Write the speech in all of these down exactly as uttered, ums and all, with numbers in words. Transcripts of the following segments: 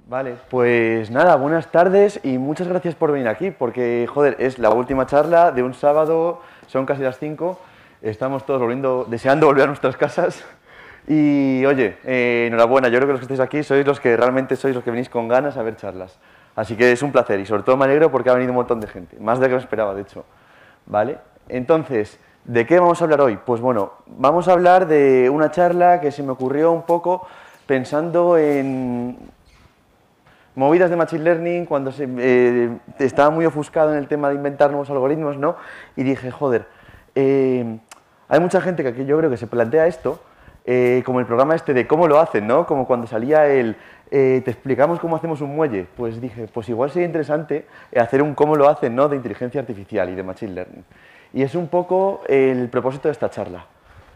Vale, pues nada, buenas tardes y muchas gracias por venir aquí, porque, joder, es la última charla de un sábado, son casi las cinco, estamos todos volviendo, deseando volver a nuestras casas y, oye, eh, enhorabuena, yo creo que los que estáis aquí sois los que realmente sois los que venís con ganas a ver charlas, así que es un placer y sobre todo me alegro porque ha venido un montón de gente, más de lo que me esperaba, de hecho, ¿vale? Entonces, ¿de qué vamos a hablar hoy? Pues bueno, vamos a hablar de una charla que se me ocurrió un poco pensando en movidas de Machine Learning, cuando se, eh, estaba muy ofuscado en el tema de inventar nuevos algoritmos, ¿no? Y dije, joder, eh, hay mucha gente que aquí yo creo que se plantea esto, eh, como el programa este de cómo lo hacen, ¿no? Como cuando salía el, eh, te explicamos cómo hacemos un muelle. Pues dije, pues igual sería interesante hacer un cómo lo hacen, ¿no? De inteligencia artificial y de Machine Learning. Y es un poco el propósito de esta charla.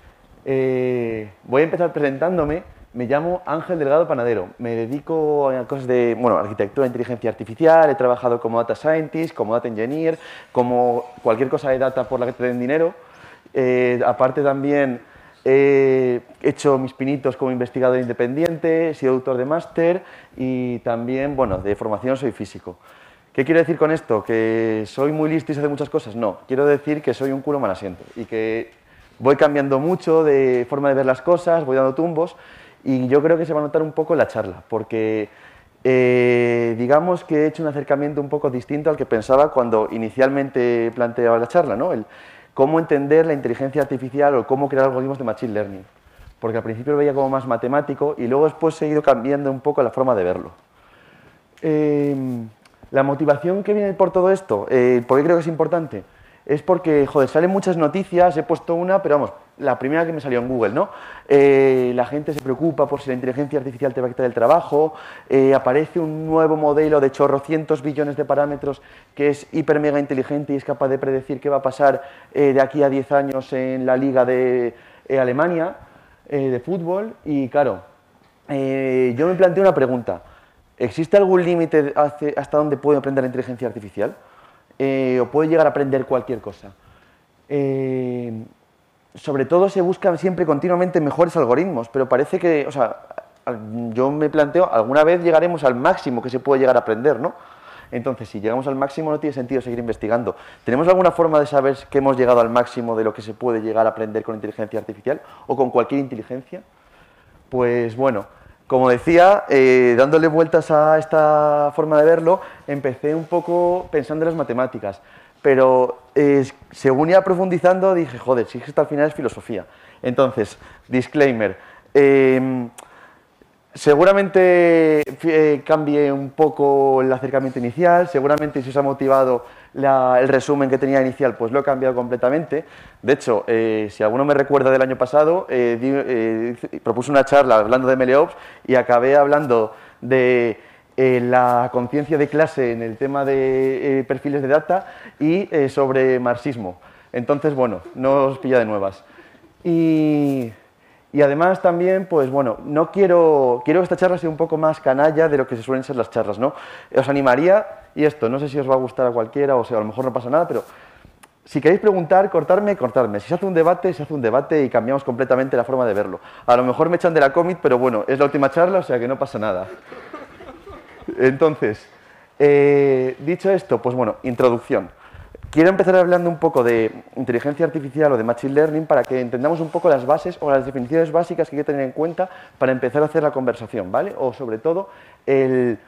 Eh, voy a empezar presentándome. Me llamo Ángel Delgado Panadero, me dedico a cosas de, bueno, arquitectura e inteligencia artificial, he trabajado como data scientist, como data engineer, como cualquier cosa de data por la que te den dinero. Eh, aparte también he hecho mis pinitos como investigador independiente, he sido autor de máster y también, bueno, de formación soy físico. ¿Qué quiero decir con esto? ¿Que soy muy listo y sé hacer muchas cosas? No, quiero decir que soy un culo mal asiento y que voy cambiando mucho de forma de ver las cosas, voy dando tumbos. Y yo creo que se va a notar un poco en la charla, porque eh, digamos que he hecho un acercamiento un poco distinto al que pensaba cuando inicialmente planteaba la charla, ¿no? El cómo entender la inteligencia artificial o cómo crear algoritmos de Machine Learning. Porque al principio lo veía como más matemático y luego después he ido cambiando un poco la forma de verlo. Eh, la motivación que viene por todo esto, eh, ¿por qué creo que es importante? Es porque, joder, salen muchas noticias, he puesto una, pero vamos, la primera que me salió en Google, ¿no? Eh, la gente se preocupa por si la inteligencia artificial te va a quitar el trabajo, eh, aparece un nuevo modelo de chorrocientos billones de parámetros que es hiper mega inteligente y es capaz de predecir qué va a pasar eh, de aquí a diez años en la liga de eh, Alemania eh, de fútbol y, claro, eh, yo me planteo una pregunta. ¿Existe algún límite hasta dónde puede aprender la inteligencia artificial? Eh, o puede llegar a aprender cualquier cosa. Eh, sobre todo se buscan siempre continuamente mejores algoritmos, pero parece que, o sea, yo me planteo, alguna vez llegaremos al máximo que se puede llegar a aprender, ¿no? Entonces, si llegamos al máximo no tiene sentido seguir investigando. ¿Tenemos alguna forma de saber que hemos llegado al máximo de lo que se puede llegar a aprender con inteligencia artificial o con cualquier inteligencia? Pues bueno, como decía, eh, dándole vueltas a esta forma de verlo, empecé un poco pensando en las matemáticas, pero eh, según iba profundizando dije, joder, si es que esto al final es filosofía. Entonces, disclaimer, eh, seguramente eh, cambie un poco el acercamiento inicial, seguramente si os ha motivado la, el resumen que tenía inicial, pues lo he cambiado completamente. De hecho, eh, si alguno me recuerda del año pasado, eh, di, eh, propuse una charla hablando de MLOps y acabé hablando de eh, la conciencia de clase en el tema de eh, perfiles de data y eh, sobre marxismo. Entonces, bueno, no os pilla de nuevas. Y... Y además también, pues bueno, no quiero, quiero que esta charla sea un poco más canalla de lo que se suelen ser las charlas, ¿no? Os animaría, y esto, no sé si os va a gustar a cualquiera o sea, a lo mejor no pasa nada, pero si queréis preguntar, cortarme, cortarme. Si se hace un debate, se hace un debate y cambiamos completamente la forma de verlo. A lo mejor me echan de la cómic, pero bueno, es la última charla, o sea que no pasa nada. Entonces, eh, dicho esto, pues bueno, introducción. Quiero empezar hablando un poco de inteligencia artificial o de Machine Learning para que entendamos un poco las bases o las definiciones básicas que hay que tener en cuenta para empezar a hacer la conversación, ¿vale? O sobre todo, el,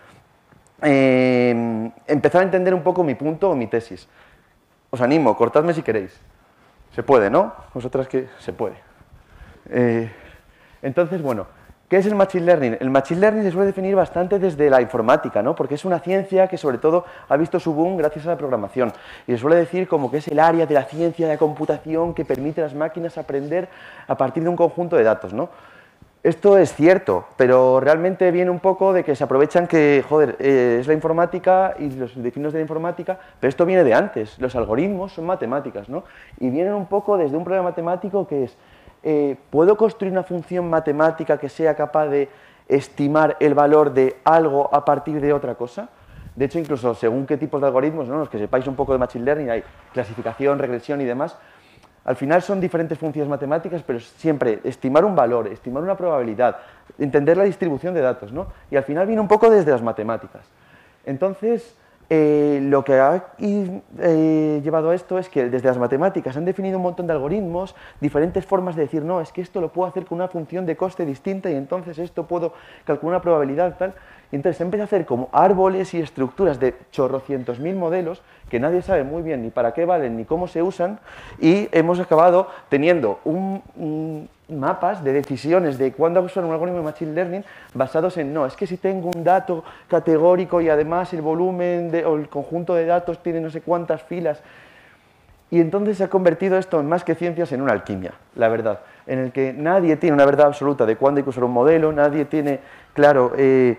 eh, empezar a entender un poco mi punto o mi tesis. Os animo, cortadme si queréis. Se puede, ¿no? Vosotras que se puede. Eh, entonces, bueno, ¿qué es el Machine Learning? El Machine Learning se suele definir bastante desde la informática, ¿no? Porque es una ciencia que sobre todo ha visto su boom gracias a la programación. Y se suele decir como que es el área de la ciencia de la computación que permite a las máquinas aprender a partir de un conjunto de datos, ¿no? Esto es cierto, pero realmente viene un poco de que se aprovechan que, joder, eh, es la informática y los definidos de la informática, pero esto viene de antes. Los algoritmos son matemáticas, ¿no? Y vienen un poco desde un problema matemático que es Eh, ¿puedo construir una función matemática que sea capaz de estimar el valor de algo a partir de otra cosa? De hecho, incluso según qué tipos de algoritmos, ¿no? Los que sepáis un poco de Machine Learning, hay clasificación, regresión y demás, Al final son diferentes funciones matemáticas, pero siempre estimar un valor, estimar una probabilidad, entender la distribución de datos, ¿no? Y al final viene un poco desde las matemáticas. Entonces, eh, lo que ha eh, llevado a esto es que desde las matemáticas han definido un montón de algoritmos, diferentes formas de decir, no, es que esto lo puedo hacer con una función de coste distinta y entonces esto puedo calcular una probabilidad tal. Y entonces se empieza a hacer como árboles y estructuras de chorrocientos mil modelos que nadie sabe muy bien ni para qué valen ni cómo se usan, y hemos acabado teniendo un, un mapas de decisiones de cuándo usar un algoritmo de Machine Learning basados en, no, es que si tengo un dato categórico y además el volumen de, o el conjunto de datos tiene no sé cuántas filas. Y entonces se ha convertido esto en más que ciencias en una alquimia, la verdad, en el que nadie tiene una verdad absoluta de cuándo hay que usar un modelo, nadie tiene claro eh,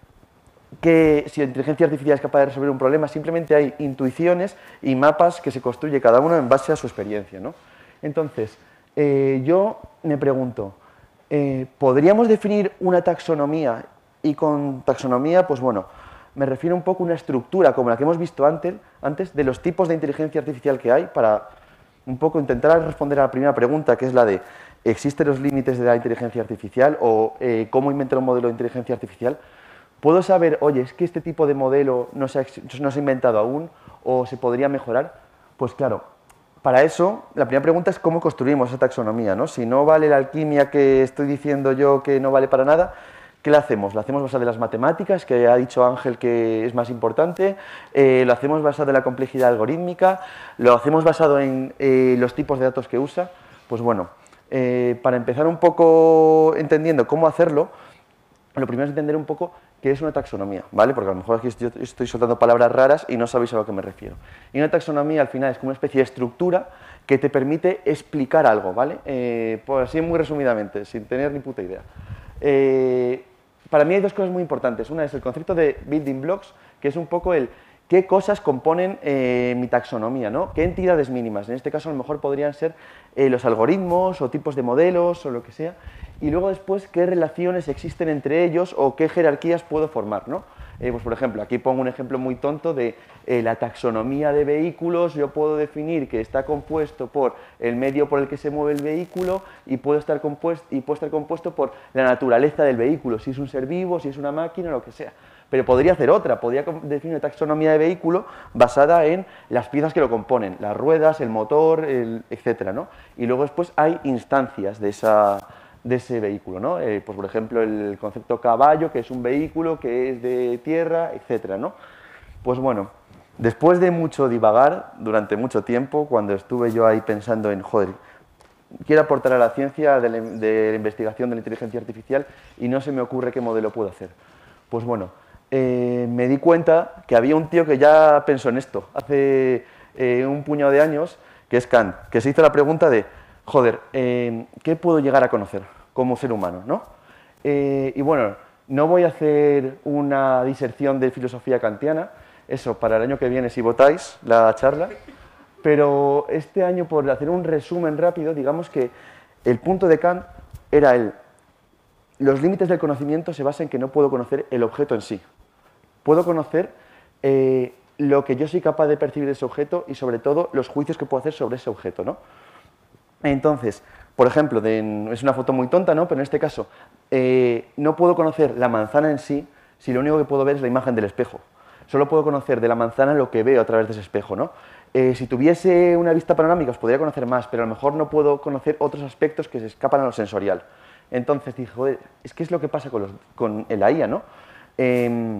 que si la inteligencia artificial es capaz de resolver un problema, simplemente hay intuiciones y mapas que se construye cada uno en base a su experiencia, ¿no? Entonces, eh, yo me pregunto, eh, ¿podríamos definir una taxonomía? Y con taxonomía, pues bueno, me refiero un poco a una estructura como la que hemos visto antes, antes de los tipos de inteligencia artificial que hay, para un poco intentar responder a la primera pregunta, que es la de ¿existen los límites de la inteligencia artificial? O eh, ¿cómo inventar un modelo de inteligencia artificial? ¿Puedo saber, oye, es que este tipo de modelo no se, ha, no se ha inventado aún o se podría mejorar? Pues claro, para eso, la primera pregunta es cómo construimos esa taxonomía, ¿no? Si no vale la alquimia que estoy diciendo yo que no vale para nada, ¿qué le hacemos? ¿La hacemos basada en las matemáticas, que ha dicho Ángel que es más importante? Eh, ¿Lo hacemos basado en la complejidad algorítmica? ¿Lo hacemos basado en eh, los tipos de datos que usa? Pues bueno, eh, para empezar un poco entendiendo cómo hacerlo, lo primero es entender un poco qué es una taxonomía, ¿vale? Porque a lo mejor aquí yo estoy soltando palabras raras y no sabéis a lo que me refiero. Y una taxonomía al final es como una especie de estructura que te permite explicar algo, ¿vale? Eh, por así muy resumidamente, sin tener ni puta idea. Eh, para mí hay dos cosas muy importantes. Una es el concepto de building blocks, que es un poco el qué cosas componen eh, mi taxonomía, ¿no? ¿Qué entidades mínimas? En este caso a lo mejor podrían ser eh, los algoritmos o tipos de modelos o lo que sea. Y luego después, qué relaciones existen entre ellos o qué jerarquías puedo formar, ¿no? Eh, pues por ejemplo, aquí pongo un ejemplo muy tonto de eh, la taxonomía de vehículos. Yo puedo definir que está compuesto por el medio por el que se mueve el vehículo y, puedo estar compuesto, y puede estar compuesto por la naturaleza del vehículo, si es un ser vivo, si es una máquina, lo que sea. Pero podría hacer otra, podría definir una taxonomía de vehículo basada en las piezas que lo componen, las ruedas, el motor, el, etcétera, ¿no? Y luego después hay instancias de esa... de ese vehículo, ¿no? Eh, pues por ejemplo el concepto caballo, que es un vehículo que es de tierra, etcétera, ¿no? Pues bueno, después de mucho divagar durante mucho tiempo, cuando estuve yo ahí pensando en, joder, quiero aportar a la ciencia de la, de la investigación de la inteligencia artificial y no se me ocurre qué modelo puedo hacer. Pues bueno, eh, me di cuenta que había un tío que ya pensó en esto hace eh, un puñado de años, que es Kant, que se hizo la pregunta de, joder, eh, ¿qué puedo llegar a conocer como ser humano, ¿no? Eh, y bueno, no voy a hacer una diserción de filosofía kantiana, eso para el año que viene si votáis la charla, pero este año, por hacer un resumen rápido, digamos que el punto de Kant era el, los límites del conocimiento se basan en que no puedo conocer el objeto en sí. Puedo conocer eh, lo que yo soy capaz de percibir de ese objeto y sobre todo los juicios que puedo hacer sobre ese objeto, ¿no? Entonces, por ejemplo, de, es una foto muy tonta, ¿no? Pero en este caso, eh, no puedo conocer la manzana en sí si lo único que puedo ver es la imagen del espejo. Solo puedo conocer de la manzana lo que veo a través de ese espejo, ¿no? Eh, si tuviese una vista panorámica os podría conocer más, pero a lo mejor no puedo conocer otros aspectos que se escapan a lo sensorial. Entonces dije, joder, es que es lo que pasa con, los, con la I A, ¿no? Eh,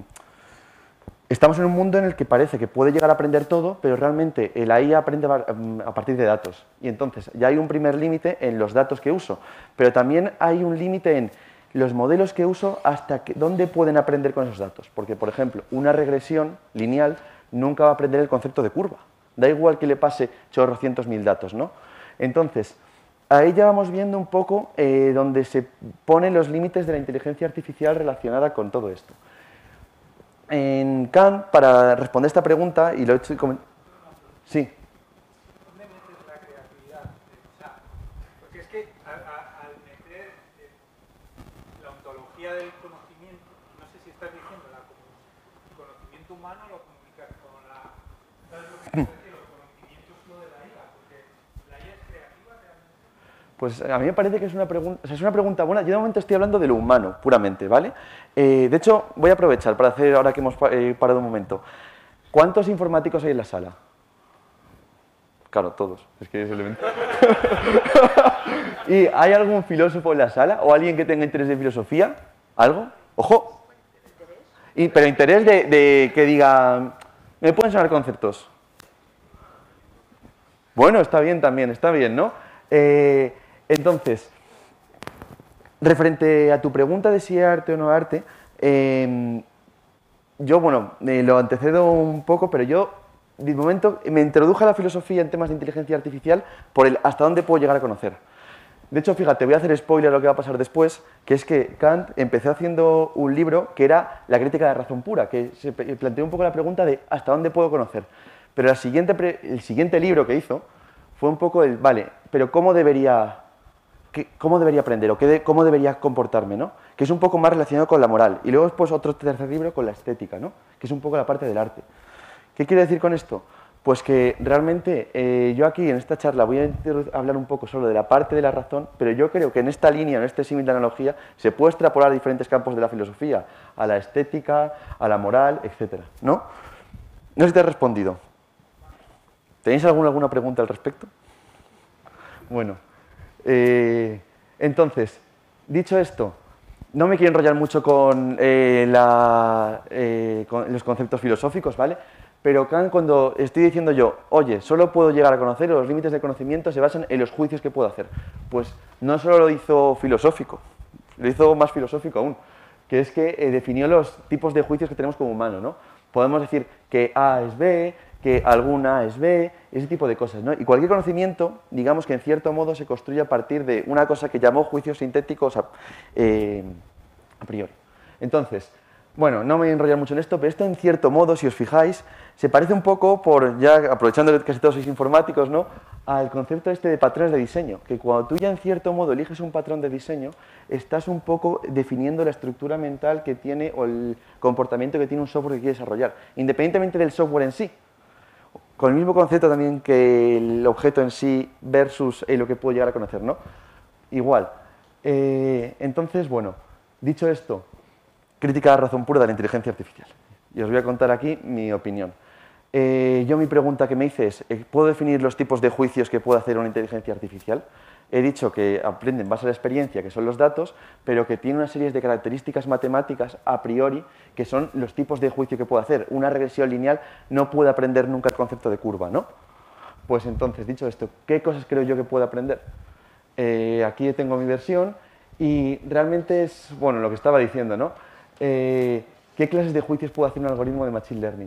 Estamos en un mundo en el que parece que puede llegar a aprender todo, pero realmente la I A aprende a partir de datos. Y entonces ya hay un primer límite en los datos que uso, pero también hay un límite en los modelos que uso hasta que, dónde pueden aprender con esos datos. Porque, por ejemplo, una regresión lineal nunca va a aprender el concepto de curva. Da igual que le pase chorrocientos mil datos, ¿no? Entonces, ahí ya vamos viendo un poco eh, donde se ponen los límites de la inteligencia artificial relacionada con todo esto. En Kant, para responder esta pregunta, y lo he hecho... Sí. ¿Dónde metes la creatividad? O sea, porque es que al, al meter la ontología del conocimiento, no sé si estás diciendo la conocimiento humano lo comunicas con la... ¿Sabes lo que quiero decir? Los conocimientos no de la I A, porque la I A es creativa. Pues a mí me parece que es una pregunta, o sea, es una pregunta buena. Yo de momento estoy hablando de lo humano, puramente, ¿vale? Eh, de hecho, voy a aprovechar para hacer, ahora que hemos eh, parado un momento, ¿cuántos informáticos hay en la sala? Claro, todos, es que es el evento. ¿Y hay algún filósofo en la sala o alguien que tenga interés en filosofía? ¿Algo? ¡Ojo! Y, pero interés de, de que diga, ¿me pueden sonar conceptos? Bueno, está bien también, está bien, ¿no? Eh, entonces, referente a tu pregunta de si es arte o no arte, eh, yo, bueno, eh, lo antecedo un poco, pero yo, de momento, me introduje a la filosofía en temas de inteligencia artificial por el hasta dónde puedo llegar a conocer. De hecho, fíjate, voy a hacer spoiler a lo que va a pasar después, que es que Kant empezó haciendo un libro que era La crítica de la razón pura, que se planteó un poco la pregunta de hasta dónde puedo conocer. Pero el siguiente, el siguiente libro que hizo fue un poco el, vale, pero ¿cómo debería, qué, cómo debería aprender o qué de, cómo debería comportarme, ¿no? Que es un poco más relacionado con la moral. Y luego después otro tercer libro con la estética, ¿no? Que es un poco la parte del arte. ¿Qué quiero decir con esto? Pues que realmente eh, yo aquí en esta charla voy a hablar un poco solo de la parte de la razón, pero yo creo que en esta línea, en este símil de analogía, se puede extrapolar a diferentes campos de la filosofía, a la estética, a la moral, etcétera, ¿no? No sé si te he respondido. ¿Tenéis alguna, alguna pregunta al respecto? Bueno, eh, entonces, dicho esto, no me quiero enrollar mucho con, eh, la, eh, con los conceptos filosóficos, ¿vale? Pero Kant, cuando estoy diciendo yo, oye, solo puedo llegar a conocer, los límites del conocimiento se basan en los juicios que puedo hacer. Pues no solo lo hizo filosófico, lo hizo más filosófico aún, que es que eh, definió los tipos de juicios que tenemos como humanos, ¿no? Podemos decir que A es B, que algún A es B, ese tipo de cosas, ¿no? Y cualquier conocimiento, digamos que en cierto modo se construye a partir de una cosa que llamó juicios sintéticos a, eh, a priori. Entonces, bueno, no me voy a enrollar mucho en esto, pero esto en cierto modo, si os fijáis, se parece un poco, por ya aprovechando que casi todos sois informáticos, ¿no?, al concepto este de patrones de diseño, que cuando tú ya en cierto modo eliges un patrón de diseño, estás un poco definiendo la estructura mental que tiene o el comportamiento que tiene un software que quieres desarrollar, independientemente del software en sí. Con el mismo concepto también que el objeto en sí versus eh, lo que puedo llegar a conocer, ¿no? Igual. Eh, entonces, bueno, dicho esto, crítica a la razón pura de la inteligencia artificial. Y os voy a contar aquí mi opinión. Eh, yo mi pregunta que me hice es, ¿puedo definir los tipos de juicios que puede hacer una inteligencia artificial? He dicho que aprende en base a la experiencia, que son los datos, pero que tiene una serie de características matemáticas a priori, que son los tipos de juicio que puede hacer. Una regresión lineal no puede aprender nunca el concepto de curva, ¿no? Pues entonces, dicho esto, ¿qué cosas creo yo que puede aprender? Eh, aquí tengo mi versión y realmente es, bueno, lo que estaba diciendo, ¿no? Eh, ¿Qué clases de juicios puede hacer un algoritmo de Machine Learning?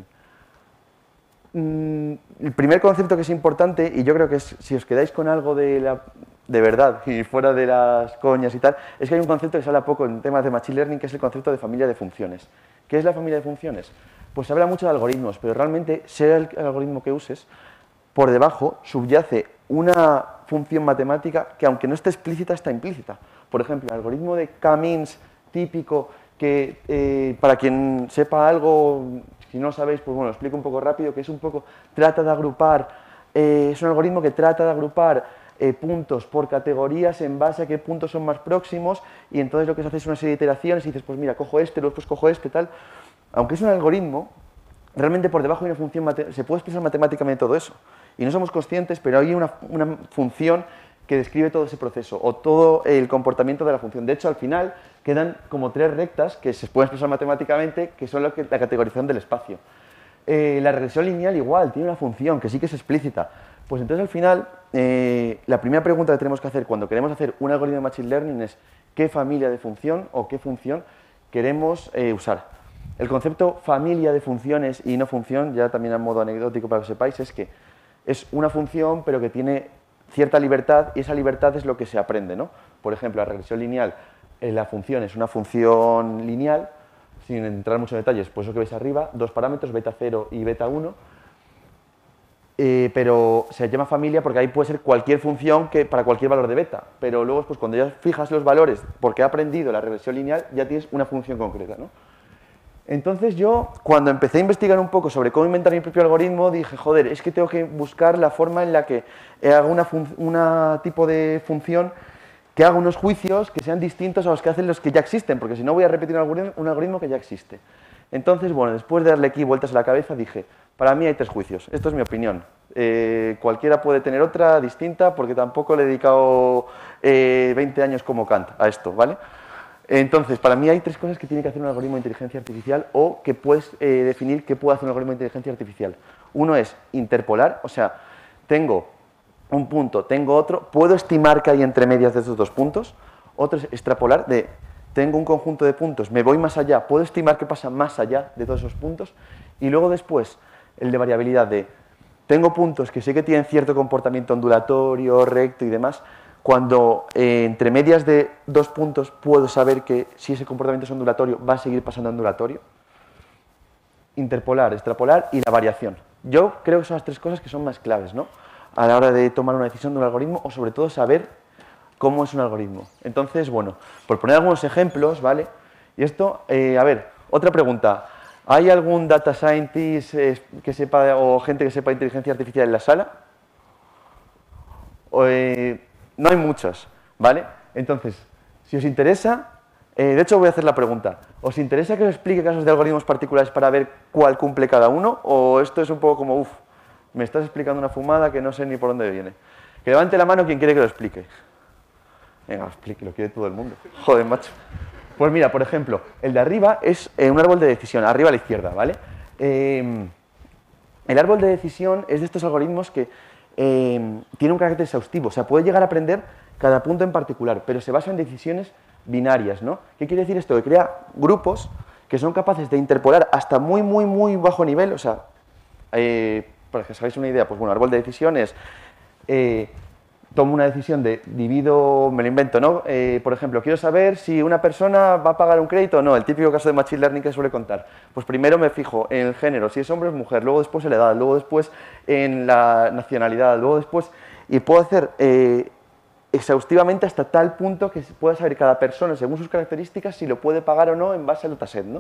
Mm, el primer concepto que es importante, y yo creo que es, si os quedáis con algo de, la, de verdad y fuera de las coñas y tal, es que hay un concepto que se habla poco en temas de Machine Learning, que es el concepto de familia de funciones. ¿Qué es la familia de funciones? Pues se habla mucho de algoritmos, pero realmente, sea el algoritmo que uses, por debajo subyace una función matemática que, aunque no esté explícita, está implícita. Por ejemplo, el algoritmo de K-means típico, que eh, para quien sepa algo, si no lo sabéis, pues bueno, lo explico un poco rápido, que es un poco, trata de agrupar, eh, es un algoritmo que trata de agrupar eh, puntos por categorías en base a qué puntos son más próximos, y entonces lo que se hace es una serie de iteraciones y dices, pues mira, cojo este, luego pues cojo este, tal. Aunque es un algoritmo, realmente por debajo hay una función, se puede expresar matemáticamente todo eso, y no somos conscientes, pero hay una, una función que describe todo ese proceso, o todo el comportamiento de la función. De hecho, al final quedan como tres rectas que se pueden expresar matemáticamente, que son lo que, la categorización del espacio. Eh, la regresión lineal igual, tiene una función que sí que es explícita. Pues entonces al final, eh, la primera pregunta que tenemos que hacer cuando queremos hacer un algoritmo de Machine Learning es ¿qué familia de función o qué función queremos eh, usar? El concepto familia de funciones y no función, ya también a modo anecdótico para que sepáis, es que es una función pero que tiene cierta libertad y esa libertad es lo que se aprende, ¿no? Por ejemplo, la regresión lineal, eh, la función es una función lineal, sin entrar mucho en detalles, pues eso que veis arriba, dos parámetros, beta cero y beta uno, eh, pero se llama familia porque ahí puede ser cualquier función que, para cualquier valor de beta, pero luego pues, cuando ya fijas los valores porque ha aprendido la regresión lineal, ya tienes una función concreta, ¿no? Entonces yo, cuando empecé a investigar un poco sobre cómo inventar mi propio algoritmo, dije, joder, es que tengo que buscar la forma en la que haga una, una tipo de función que haga unos juicios que sean distintos a los que hacen los que ya existen, porque si no voy a repetir un algoritmo, un algoritmo que ya existe. Entonces, bueno, después de darle aquí vueltas a la cabeza, dije, para mí hay tres juicios, esto es mi opinión. Eh, cualquiera puede tener otra distinta, porque tampoco le he dedicado eh, veinte años como Kant a esto, ¿vale? Entonces, para mí hay tres cosas que tiene que hacer un algoritmo de inteligencia artificial o que puedes eh, definir qué puede hacer un algoritmo de inteligencia artificial. Uno es interpolar, o sea, tengo un punto, tengo otro, puedo estimar que hay entre medias de esos dos puntos. Otro es extrapolar, de tengo un conjunto de puntos, me voy más allá, puedo estimar qué pasa más allá de todos esos puntos. Y luego después, el de variabilidad, de tengo puntos que sé que tienen cierto comportamiento ondulatorio, recto y demás. Cuando eh, entre medias de dos puntos puedo saber que si ese comportamiento es ondulatorio va a seguir pasando ondulatorio. Interpolar, extrapolar y la variación. Yo creo que son las tres cosas que son más claves, ¿no? A la hora de tomar una decisión de un algoritmo o sobre todo saber cómo es un algoritmo. Entonces, bueno, por poner algunos ejemplos, ¿vale? Y esto, eh, a ver, otra pregunta. ¿Hay algún data scientist eh, que sepa o gente que sepa inteligencia artificial en la sala? O, eh, no hay muchos, ¿vale? Entonces, si os interesa, eh, de hecho voy a hacer la pregunta. ¿Os interesa que os explique casos de algoritmos particulares para ver cuál cumple cada uno? ¿O esto es un poco como, uff, me estás explicando una fumada que no sé ni por dónde viene? Que levante la mano quien quiere que lo explique. Venga, lo explique, lo quiere todo el mundo. Joder, macho. Pues mira, por ejemplo, el de arriba es eh, un árbol de decisión, arriba a la izquierda, ¿vale? Eh, el árbol de decisión es de estos algoritmos que eh, tiene un carácter exhaustivo, o sea, puede llegar a aprender cada punto en particular, pero se basa en decisiones binarias, ¿no? ¿Qué quiere decir esto? Que crea grupos que son capaces de interpolar hasta muy, muy, muy bajo nivel, o sea, eh, para que os hagáis una idea, pues bueno, árbol de decisión es... Eh, tomo una decisión de divido, me lo invento, ¿no? Eh, por ejemplo, quiero saber si una persona va a pagar un crédito o no, el típico caso de Machine Learning que suele contar. Pues primero me fijo en el género, si es hombre o es mujer, luego después en la edad, luego después en la nacionalidad, luego después... Y puedo hacer eh, exhaustivamente hasta tal punto que pueda saber cada persona, según sus características, si lo puede pagar o no en base al dataset, ¿no?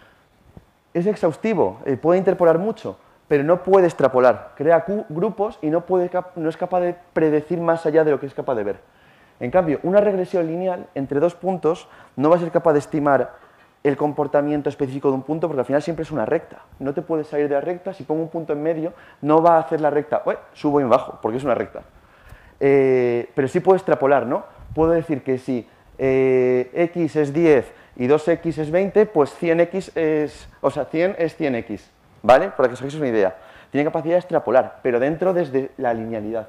Es exhaustivo, eh, puede interpolar mucho, pero no puede extrapolar, crea grupos y no, puede, no es capaz de predecir más allá de lo que es capaz de ver. En cambio, una regresión lineal entre dos puntos no va a ser capaz de estimar el comportamiento específico de un punto porque al final siempre es una recta. No te puedes salir de la recta, si pongo un punto en medio, no va a hacer la recta, ué, subo y me bajo, porque es una recta. Eh, pero sí puedo extrapolar, ¿no? Puedo decir que si eh, x es diez y dos equis es veinte, pues cien equis es, o sea, cien es cien equis. ¿Vale? Para que os hagáis una idea. Tiene capacidad de extrapolar, pero dentro desde la linealidad.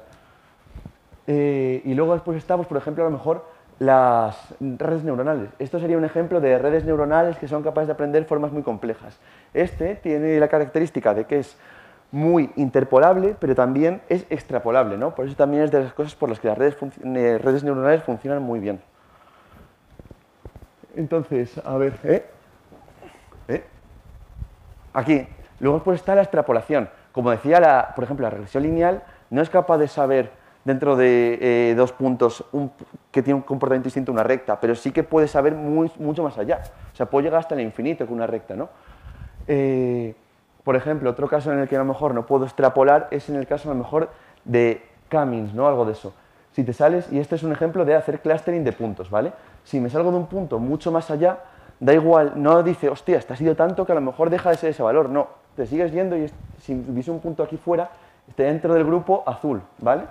Eh, y luego después estamos, por ejemplo, a lo mejor las redes neuronales. Esto sería un ejemplo de redes neuronales que son capaces de aprender formas muy complejas. Este tiene la característica de que es muy interpolable, pero también es extrapolable, ¿no? Por eso también es de las cosas por las que las redes, eh, redes neuronales funcionan muy bien. Entonces, a ver, ¿eh? ¿Eh? Aquí. Luego después está la extrapolación. Como decía, la, por ejemplo, la regresión lineal no es capaz de saber dentro de eh, dos puntos un, que tiene un comportamiento distinto a una recta, pero sí que puede saber muy, mucho más allá. O sea, puede llegar hasta el infinito con una recta, ¿no? Eh, por ejemplo, otro caso en el que a lo mejor no puedo extrapolar es en el caso a lo mejor de K-means, ¿no? Algo de eso. Si te sales, y este es un ejemplo de hacer clustering de puntos, ¿vale? Si me salgo de un punto mucho más allá, da igual, no dice, hostia, te has ido tanto que a lo mejor deja de ser ese valor, no. Te sigues yendo y si hubiese un punto aquí fuera, esté dentro del grupo azul, ¿vale?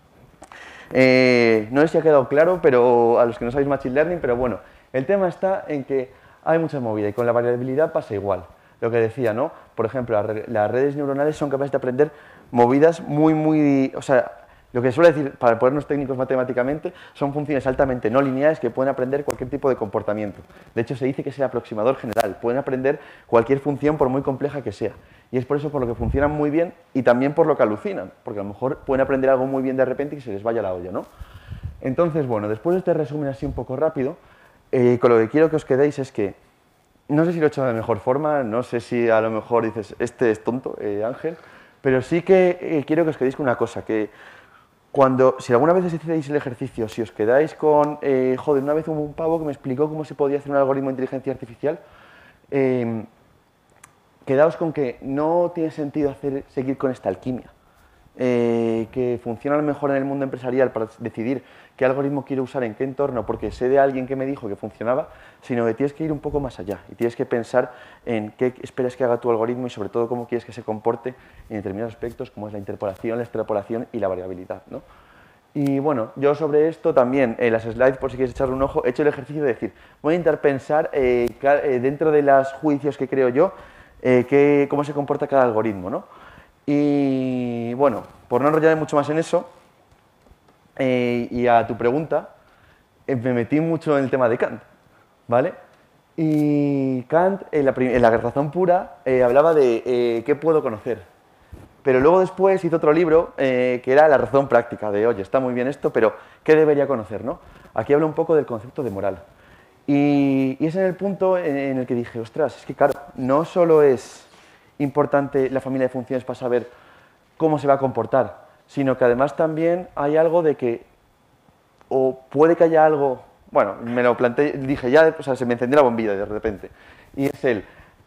Eh, no sé si ha quedado claro, pero a los que no sabéis Machine Learning, pero bueno, el tema está en que hay mucha movida y con la variabilidad pasa igual. Lo que decía, ¿no? Por ejemplo, las redes neuronales son capaces de aprender movidas muy, muy... O sea, lo que suele decir, para ponernos técnicos matemáticamente, son funciones altamente no lineales que pueden aprender cualquier tipo de comportamiento. De hecho, se dice que es el aproximador general. Pueden aprender cualquier función por muy compleja que sea. Y es por eso por lo que funcionan muy bien y también por lo que alucinan. Porque a lo mejor pueden aprender algo muy bien de repente y que se les vaya la olla, ¿no? Entonces, bueno, después de este resumen así un poco rápido, eh, con lo que quiero que os quedéis es que, no sé si lo he hecho de mejor forma, no sé si a lo mejor dices, este es tonto, eh, Ángel, pero sí que eh, quiero que os quedéis con una cosa, que cuando, si alguna vez hacéis el ejercicio, si os quedáis con, eh, joder, una vez hubo un pavo que me explicó cómo se podía hacer un algoritmo de inteligencia artificial, eh, quedaos con que no tiene sentido hacer, seguir con esta alquimia, eh, que funciona a lo mejor en el mundo empresarial para decidir qué algoritmo quiero usar en qué entorno, porque sé de alguien que me dijo que funcionaba, sino que tienes que ir un poco más allá y tienes que pensar en qué esperas que haga tu algoritmo y sobre todo cómo quieres que se comporte en determinados aspectos como es la interpolación, la extrapolación y la variabilidad, ¿no? Y bueno, yo sobre esto también, en las slides, por si quieres echarle un ojo, he hecho el ejercicio de decir, voy a intentar pensar eh, dentro de los juicios que creo yo, eh, que, cómo se comporta cada algoritmo, ¿no? Y bueno, por no enrollarme mucho más en eso, eh, y a tu pregunta, eh, me metí mucho en el tema de Kant, ¿vale? Y Kant, en la, en la razón pura, eh, hablaba de eh, qué puedo conocer. Pero luego después hizo otro libro eh, que era la razón práctica, de oye, está muy bien esto, pero ¿qué debería conocer, no? Aquí habla un poco del concepto de moral. Y, y es en el punto en, en el que dije, ostras, es que claro, no solo es importante la familia de funciones para saber cómo se va a comportar, sino que además también hay algo de que, o puede que haya algo, bueno, me lo planteé, dije ya, o sea, se me encendió la bombilla de repente, y es el,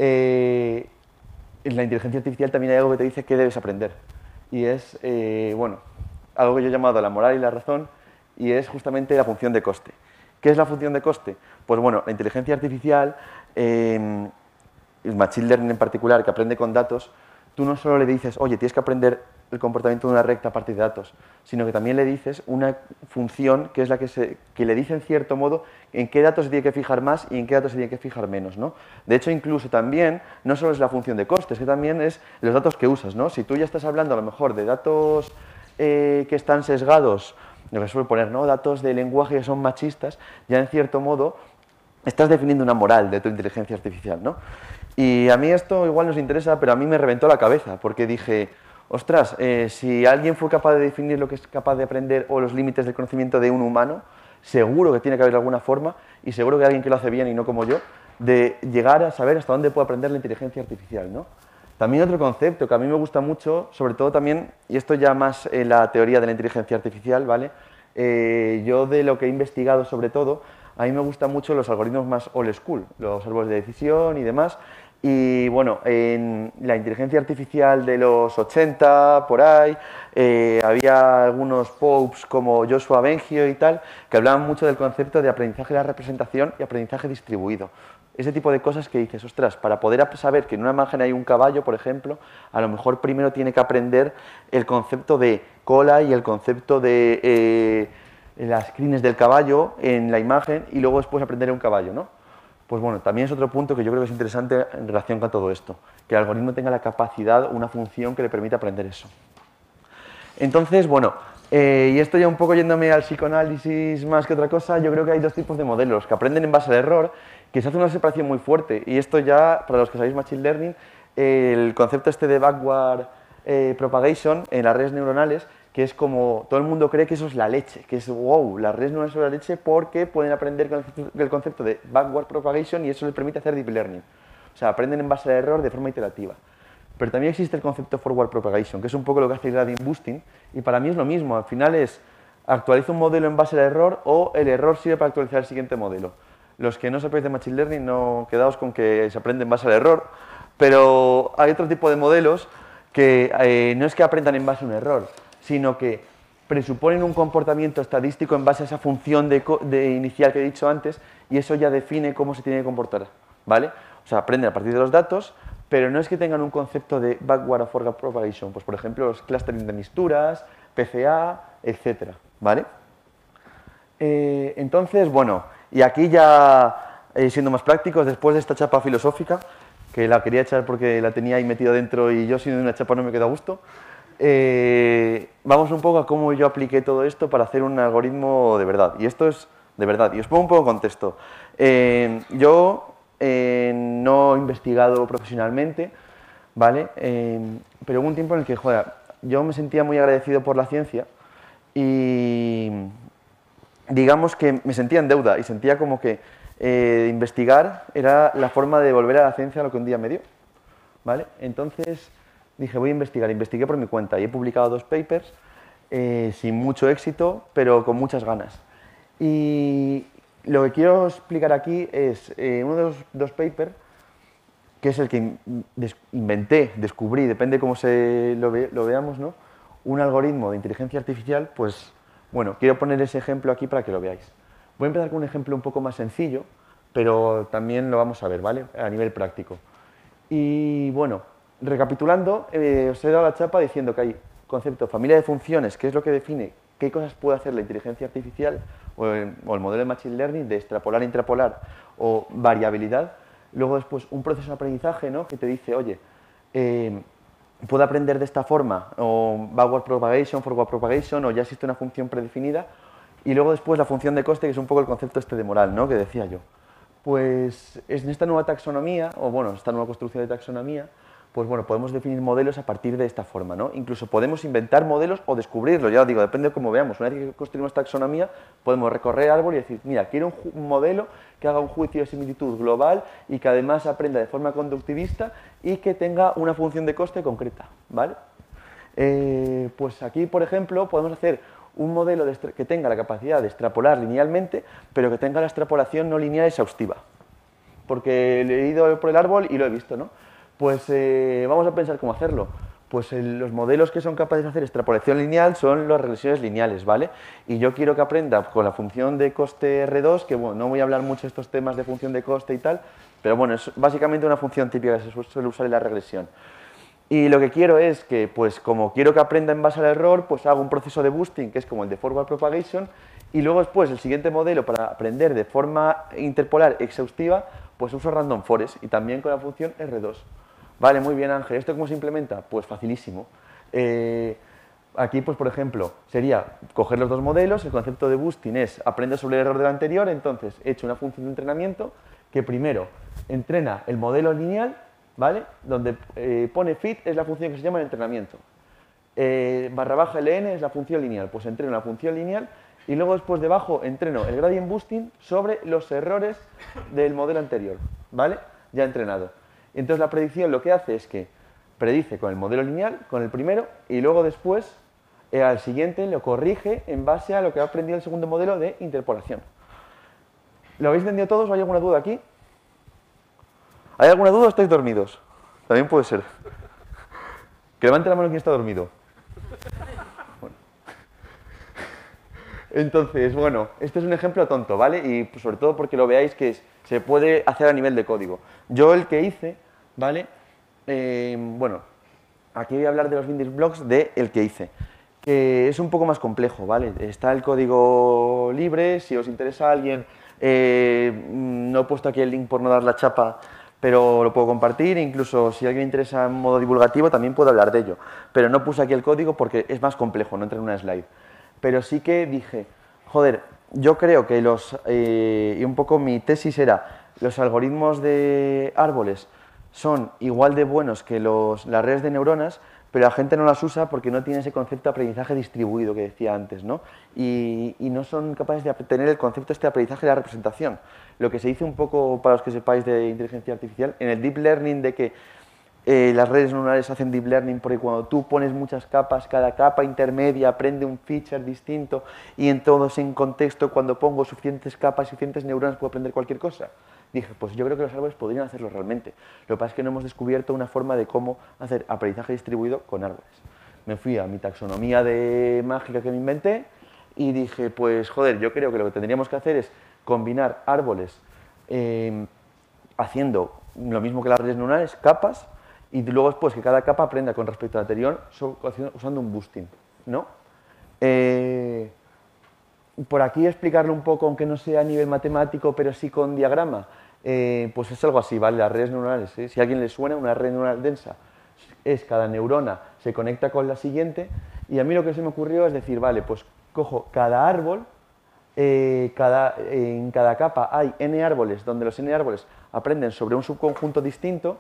eh, en la inteligencia artificial también hay algo que te dice que debes aprender, y es, eh, bueno, algo que yo he llamado la moral y la razón, y es justamente la función de coste. ¿Qué es la función de coste? Pues bueno, la inteligencia artificial, eh, el machine learning en particular, que aprende con datos, tú no solo le dices, oye, tienes que aprender el comportamiento de una recta a partir de datos, sino que también le dices una función que es la que, se, que le dice en cierto modo en qué datos se tiene que fijar más y en qué datos se tiene que fijar menos, ¿no? De hecho, incluso también, no solo es la función de coste, es que también es los datos que usas, ¿no? Si tú ya estás hablando a lo mejor de datos eh, que están sesgados, lo que suele poner, ¿no? Datos de lenguaje que son machistas, ya en cierto modo estás definiendo una moral de tu inteligencia artificial, ¿no? Y a mí esto igual nos interesa, pero a mí me reventó la cabeza, porque dije, ostras, eh, si alguien fue capaz de definir lo que es capaz de aprender o los límites del conocimiento de un humano, seguro que tiene que haber alguna forma, y seguro que alguien que lo hace bien y no como yo, de llegar a saber hasta dónde puede aprender la inteligencia artificial, ¿no? También otro concepto que a mí me gusta mucho, sobre todo también, y esto ya más en la teoría de la inteligencia artificial, ¿vale? Eh, yo de lo que he investigado sobre todo, a mí me gustan mucho los algoritmos más old school, los árboles de decisión y demás. Y bueno, en la inteligencia artificial de los ochenta, por ahí, eh, había algunos popes como Joshua Bengio y tal, que hablaban mucho del concepto de aprendizaje de la representación y aprendizaje distribuido. Ese tipo de cosas que dices, ostras, para poder saber que en una imagen hay un caballo, por ejemplo, a lo mejor primero tiene que aprender el concepto de cola y el concepto de eh, las crines del caballo en la imagen y luego después aprender un caballo, ¿no? Pues bueno, también es otro punto que yo creo que es interesante en relación con todo esto, que el algoritmo tenga la capacidad, una función que le permita aprender eso. Entonces, bueno, eh, y esto ya un poco yéndome al psicoanálisis más que otra cosa, yo creo que hay dos tipos de modelos, que aprenden en base al error, que se hace una separación muy fuerte, y esto ya, para los que sabéis Machine Learning, el concepto este de backward eh, propagation en las redes neuronales, que es como, todo el mundo cree que eso es la leche, que es, wow, las redes neuronales son la leche porque pueden aprender con el concepto de backward propagation y eso les permite hacer deep learning. O sea, aprenden en base al error de forma iterativa. Pero también existe el concepto forward propagation, que es un poco lo que hace el gradient boosting, y para mí es lo mismo, al final es actualiza un modelo en base al error o el error sirve para actualizar el siguiente modelo. Los que no sepáis de Machine Learning, no quedaos con que se aprende en base al error, pero hay otro tipo de modelos que eh, no es que aprendan en base a un error, sino que presuponen un comportamiento estadístico en base a esa función de, de inicial que he dicho antes y eso ya define cómo se tiene que comportar, ¿vale? O sea, aprenden a partir de los datos, pero no es que tengan un concepto de backward o forward propagation, pues por ejemplo los clustering de mixturas, P C A, etcétera, ¿vale? Eh, entonces, bueno, y aquí ya eh, siendo más prácticos, después de esta chapa filosófica, que la quería echar porque la tenía ahí metida dentro y yo siendo una chapa no me queda a gusto, eh, vamos un poco a cómo yo apliqué todo esto para hacer un algoritmo de verdad. Y esto es de verdad, y os pongo un poco de contexto. Eh, yo eh, no he investigado profesionalmente, ¿vale? Eh, pero hubo un tiempo en el que, joder, yo me sentía muy agradecido por la ciencia y digamos que me sentía en deuda y sentía como que eh, investigar era la forma de devolver a la ciencia lo que un día me dio, ¿vale? Entonces dije, voy a investigar, investigué por mi cuenta y he publicado dos papers eh, sin mucho éxito, pero con muchas ganas. Y lo que quiero explicar aquí es eh, uno de los dos papers que es el que des inventé, descubrí, depende cómo se lo, ve lo veamos, ¿no? Un algoritmo de inteligencia artificial, pues, bueno, quiero poner ese ejemplo aquí para que lo veáis. Voy a empezar con un ejemplo un poco más sencillo, pero también lo vamos a ver, ¿vale? A nivel práctico. Y, bueno, recapitulando, eh, os he dado la chapa diciendo que hay concepto familia de funciones, que es lo que define qué cosas puede hacer la inteligencia artificial o el, o el modelo de Machine Learning, de extrapolar, intrapolar o variabilidad. Luego después un proceso de aprendizaje, ¿no? Que te dice, oye, eh, puedo aprender de esta forma, o backward propagation, forward propagation, o ya existe una función predefinida. Y luego después la función de coste, que es un poco el concepto este de moral, ¿no? Que decía yo. Pues en esta nueva taxonomía, o bueno, esta nueva construcción de taxonomía, pues bueno, podemos definir modelos a partir de esta forma, ¿no? Incluso podemos inventar modelos o descubrirlos, ya os digo, depende de cómo veamos. Una vez que construimos taxonomía, podemos recorrer árbol y decir, mira, quiero un, un modelo que haga un juicio de similitud global y que además aprenda de forma conductivista y que tenga una función de coste concreta, ¿vale? Eh, pues aquí, por ejemplo, podemos hacer un modelo de que tenga la capacidad de extrapolar linealmente, pero que tenga la extrapolación no lineal exhaustiva. Porque le he ido por el árbol y lo he visto, ¿no? Pues eh, vamos a pensar cómo hacerlo. Pues el, los modelos que son capaces de hacer extrapolación lineal son las regresiones lineales, ¿vale? Y yo quiero que aprenda con la función de coste R dos, que bueno, no voy a hablar mucho de estos temas de función de coste y tal, pero bueno, es básicamente una función típica que se suele usar en la regresión. Y lo que quiero es que, pues como quiero que aprenda en base al error, pues hago un proceso de boosting, que es como el de forward propagation, y luego después el siguiente modelo para aprender de forma interpolar exhaustiva, pues uso random forest y también con la función R dos. Vale, muy bien, Ángel. ¿Esto cómo se implementa? Pues facilísimo. Eh, aquí, pues por ejemplo, sería coger los dos modelos, el concepto de boosting es aprende sobre el error del anterior, entonces he hecho una función de entrenamiento que primero entrena el modelo lineal, ¿vale? Donde eh, pone fit es la función que se llama el entrenamiento. Eh, barra baja ln es la función lineal, pues entreno la función lineal y luego después debajo entreno el gradient boosting sobre los errores del modelo anterior, ¿vale? Ya entrenado. Entonces la predicción lo que hace es que predice con el modelo lineal, con el primero, y luego después eh, al siguiente lo corrige en base a lo que ha aprendido el segundo modelo de interpolación. ¿Lo habéis entendido todos o hay alguna duda aquí? ¿Hay alguna duda o estáis dormidos? También puede ser. Que levante la mano quien está dormido. Bueno. Entonces, bueno, este es un ejemplo tonto, ¿vale? Y pues, sobre todo porque lo veáis que es, se puede hacer a nivel de código. Yo el que hice, ¿vale? Eh, bueno, aquí voy a hablar de los building blocks de el que hice, que es un poco más complejo, ¿vale? Está el código libre, si os interesa a alguien, eh, no he puesto aquí el link por no dar la chapa, pero lo puedo compartir, incluso si a alguien le interesa en modo divulgativo también puedo hablar de ello, pero no puse aquí el código porque es más complejo, no entra en una slide. Pero sí que dije, joder, yo creo que los, eh, y un poco mi tesis era, los algoritmos de árboles son igual de buenos que los, las redes de neuronas, pero la gente no las usa porque no tiene ese concepto de aprendizaje distribuido que decía antes, ¿no? Y, y no son capaces de tener el concepto este de aprendizaje de la representación. Lo que se dice un poco, para los que sepáis de inteligencia artificial, en el deep learning de que eh, las redes neuronales hacen deep learning porque cuando tú pones muchas capas, cada capa intermedia aprende un feature distinto y en todo ese contexto, cuando pongo suficientes capas, suficientes neuronas, puedo aprender cualquier cosa. Dije, pues yo creo que los árboles podrían hacerlo realmente. Lo que pasa es que no hemos descubierto una forma de cómo hacer aprendizaje distribuido con árboles. Me fui a mi taxonomía de mágica que me inventé y dije, pues joder, yo creo que lo que tendríamos que hacer es combinar árboles eh, haciendo lo mismo que las redes neuronales, capas, y luego después que cada capa aprenda con respecto al anterior usando un boosting, ¿no? Eh, por aquí explicarlo un poco, aunque no sea a nivel matemático, pero sí con diagrama, eh, pues es algo así, ¿vale? Las redes neuronales, ¿eh? Si a alguien le suena, una red neuronal densa es cada neurona se conecta con la siguiente, y a mí lo que se me ocurrió es decir, vale, pues cojo cada árbol, eh, cada, eh, en cada capa hay n árboles, donde los n árboles aprenden sobre un subconjunto distinto,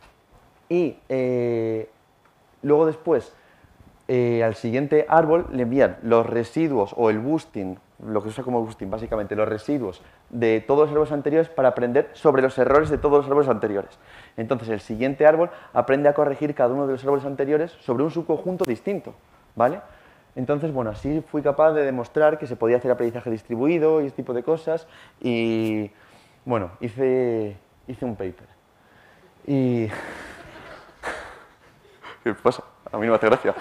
y eh, luego después eh, al siguiente árbol le envían los residuos o el boosting, lo que se usa como boosting básicamente, los residuos de todos los árboles anteriores para aprender sobre los errores de todos los árboles anteriores. Entonces el siguiente árbol aprende a corregir cada uno de los árboles anteriores sobre un subconjunto distinto, ¿vale? Entonces, bueno, así fui capaz de demostrar que se podía hacer aprendizaje distribuido y este tipo de cosas y, bueno, hice, hice un paper. Y... ¿Qué pasa? A mí no me hace gracia.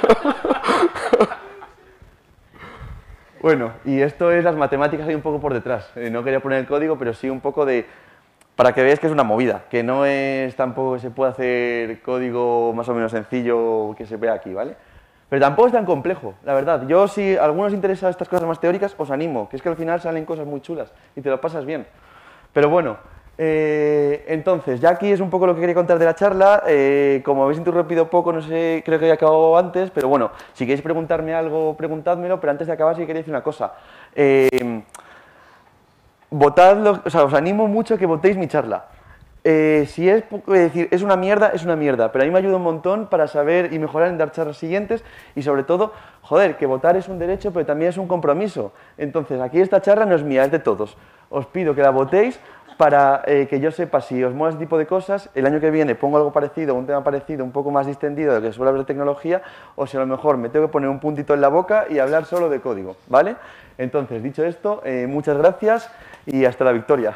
Bueno, y esto es las matemáticas ahí un poco por detrás. Eh, no quería poner el código, pero sí un poco de... Para que veáis que es una movida, que no es tampoco que se puede hacer código más o menos sencillo que se vea aquí, ¿vale? Pero tampoco es tan complejo, la verdad. Yo, si a algunos os interesan estas cosas más teóricas, os animo, que es que al final salen cosas muy chulas y te lo pasas bien. Pero bueno, eh, entonces, ya aquí es un poco lo que quería contar de la charla. Eh, como habéis interrumpido poco, no sé, creo que ya acabado antes, pero bueno, si queréis preguntarme algo, preguntádmelo, pero antes de acabar sí quería decir una cosa. Eh, Votad, lo, o sea, os animo mucho a que votéis mi charla. Eh, si es, es decir, es una mierda, es una mierda, pero a mí me ayuda un montón para saber y mejorar en dar charlas siguientes y sobre todo, joder, que votar es un derecho, pero también es un compromiso. Entonces, aquí esta charla no es mía, es de todos. Os pido que la votéis para eh, que yo sepa si os mola ese tipo de cosas. El año que viene pongo algo parecido, un tema parecido, un poco más distendido de lo que suele haber de tecnología, o si a lo mejor me tengo que poner un puntito en la boca y hablar solo de código, ¿vale? Entonces, dicho esto, eh, muchas gracias y hasta la victoria.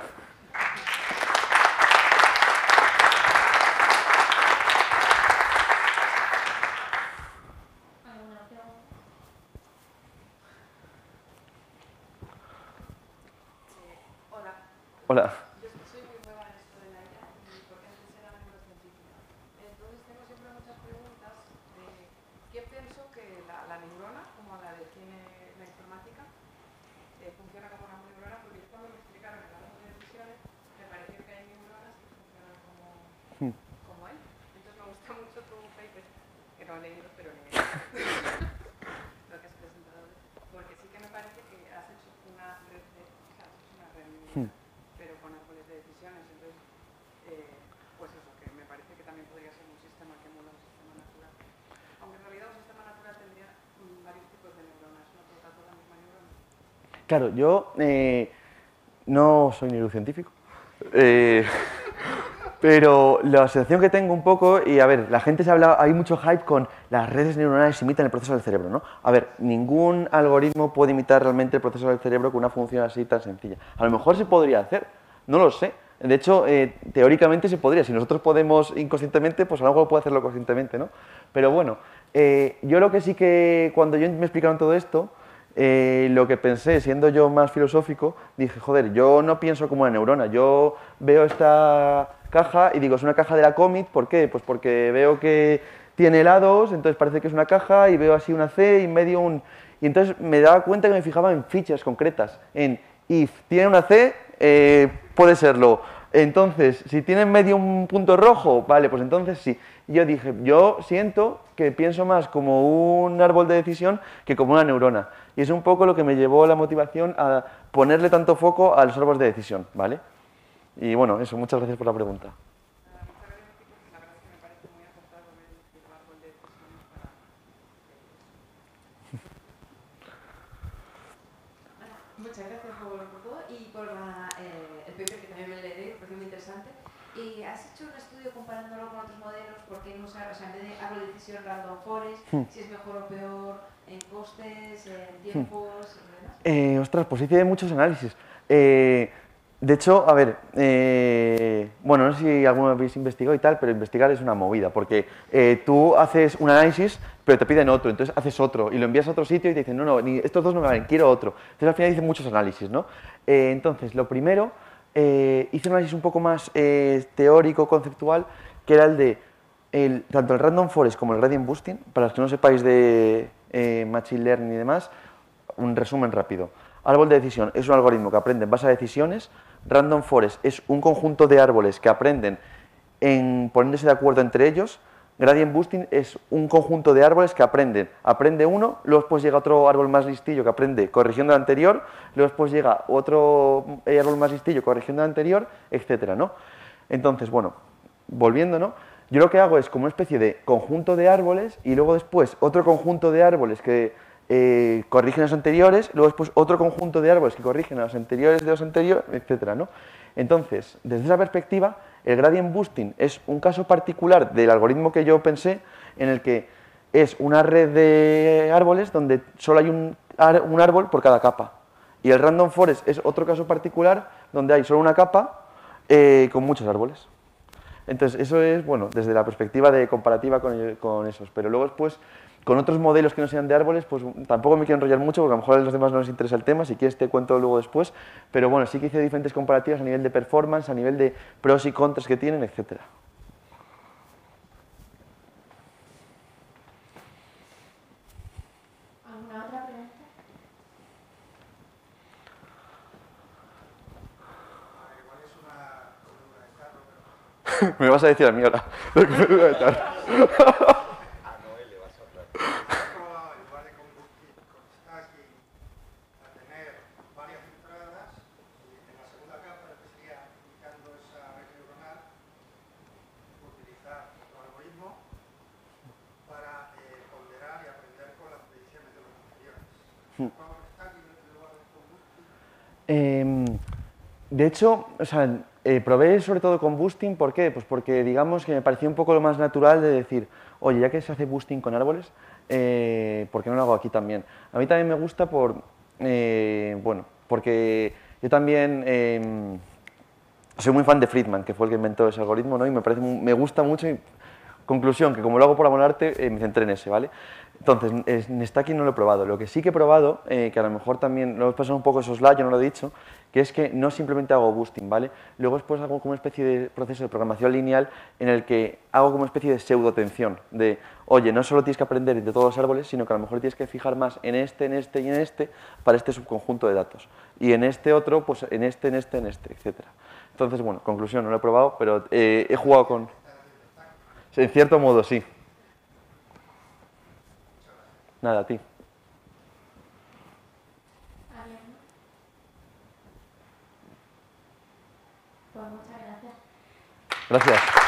Hola. Yo soy muy nueva en esto de la I A, porque antes era neurocientífica. Entonces tengo siempre muchas preguntas de qué pienso que la, la neurona, como la de tiene la informática, eh, funciona como una neurona, porque yo cuando me explicaron el árbol de decisiones, me pareció que hay neuronas que funcionan como, como él. Entonces me gusta mucho tu paper, que no he leído, pero he leído lo que has presentado, porque sí que me parece que has hecho una red de, o sea, has hecho una red neuronal. Pero con árboles de decisiones, entonces, eh, pues eso, que me parece que también podría ser un sistema que mola un sistema natural. Aunque en realidad un sistema natural tendría mm, varios tipos de neuronas, no todas toda la misma neurona. Claro, yo eh, no soy neurocientífico, eh, pero la sensación que tengo un poco, y a ver, la gente se habla, hay mucho hype con las redes neuronales imitan el proceso del cerebro, ¿no? A ver, ningún algoritmo puede imitar realmente el proceso del cerebro con una función así tan sencilla. A lo mejor se podría hacer, no lo sé. De hecho, eh, teóricamente se podría. Si nosotros podemos inconscientemente, pues a lo mejor puede hacerlo conscientemente, ¿no? Pero bueno, eh, yo lo que sí que, cuando yo me explicaron todo esto, eh, lo que pensé, siendo yo más filosófico, dije, joder, yo no pienso como una neurona, yo veo esta caja y digo, es una caja de la Comet, ¿por qué? Pues porque veo que tiene lados, entonces parece que es una caja y veo así una C y en medio un... Y entonces me daba cuenta que me fijaba en fichas concretas, en if tiene una C, eh, puede serlo. Entonces, si tiene en medio un punto rojo, vale, pues entonces sí. Yo dije, yo siento que pienso más como un árbol de decisión que como una neurona. Y es un poco lo que me llevó la motivación a ponerle tanto foco a los árboles de decisión, ¿vale? Y bueno, eso, muchas gracias por la pregunta. Muchas gracias por, por todo y por la, eh, el paper que también me leí, me pareció muy interesante. ¿Y has hecho un estudio comparándolo con otros modelos? ¿Por qué no usar, o sea, en vez de árbol de decisión random forest, hmm. si es mejor o peor en costes, en tiempos hmm. y demás? Eh, ostras, pues hice muchos análisis. Eh, de hecho, a ver, eh, bueno, no sé si alguno habéis investigado y tal, pero investigar es una movida, porque eh, tú haces un análisis, pero te piden otro, entonces haces otro, y lo envías a otro sitio y te dicen, no, no, ni, estos dos no me valen, quiero otro. Entonces al final hice muchos análisis, ¿no? Eh, entonces, lo primero, eh, hice un análisis un poco más eh, teórico, conceptual, que era el de, el, tanto el Random Forest como el Gradient Boosting, para los que no sepáis de eh, Machine Learning y demás, un resumen rápido. Árbol de decisión es un algoritmo que aprende en base a decisiones. Random Forest es un conjunto de árboles que aprenden en poniéndose de acuerdo entre ellos. Gradient Boosting es un conjunto de árboles que aprenden. Aprende uno, luego después llega otro árbol más listillo que aprende corrigiendo el anterior, luego después llega otro árbol más listillo corrigiendo el anterior, etcétera, ¿no? Entonces, bueno, volviendo, ¿no? Yo lo que hago es como una especie de conjunto de árboles y luego después otro conjunto de árboles que Eh, corrigen a los anteriores, luego después otro conjunto de árboles que corrigen a los anteriores de los anteriores, etcétera, ¿no? Entonces, desde esa perspectiva, el Gradient Boosting es un caso particular del algoritmo que yo pensé, en el que es una red de árboles donde solo hay un, un árbol por cada capa. Y el Random Forest es otro caso particular donde hay solo una capa eh, con muchos árboles. Entonces, eso es, bueno, desde la perspectiva de comparativa con, con esos. Pero luego después, con otros modelos que no sean de árboles, pues tampoco me quiero enrollar mucho, porque a lo mejor a los demás no les interesa el tema, si quieres te cuento luego después. Pero bueno, sí que hice diferentes comparativas a nivel de performance, a nivel de pros y contras que tienen, etcétera. ¿Alguna otra pregunta? Me vas a decir a mí ahora. A Noel le vas a hablar. En lugar de conducir con stacking a tener varias entradas, y en la segunda capa, que sería indicando esa red neuronal, utilizar otro algoritmo para eh, ponderar y aprender con las predicciones de los anteriores. ¿Con stacking en lugar de conducting? Eh, de hecho, o sea, eh, probé sobre todo con boosting, ¿por qué? Pues porque digamos que me pareció un poco lo más natural de decir, oye, ya que se hace boosting con árboles, eh, ¿por qué no lo hago aquí también? A mí también me gusta por, eh, bueno, porque yo también eh, soy muy fan de Friedman, que fue el que inventó ese algoritmo, ¿no? Y me parece, me gusta mucho. Y, conclusión, que como lo hago por amor al arte, eh, me centré en ese, ¿vale? Entonces, en stacking no lo he probado. Lo que sí que he probado, eh, que a lo mejor también, lo he pasado un poco esos slides, yo no lo he dicho, que es que no simplemente hago boosting, ¿vale? Luego después hago como una especie de proceso de programación lineal en el que hago como una especie de pseudo-atención, de, oye, no solo tienes que aprender de todos los árboles, sino que a lo mejor tienes que fijar más en este, en este y en este, para este subconjunto de datos. Y en este otro, pues en este, en este, en este, etcétera. Entonces, bueno, conclusión, no lo he probado, pero eh, he jugado con... En cierto modo, sí. Nada, a ti. ¿Alguien? Pues muchas gracias. Gracias.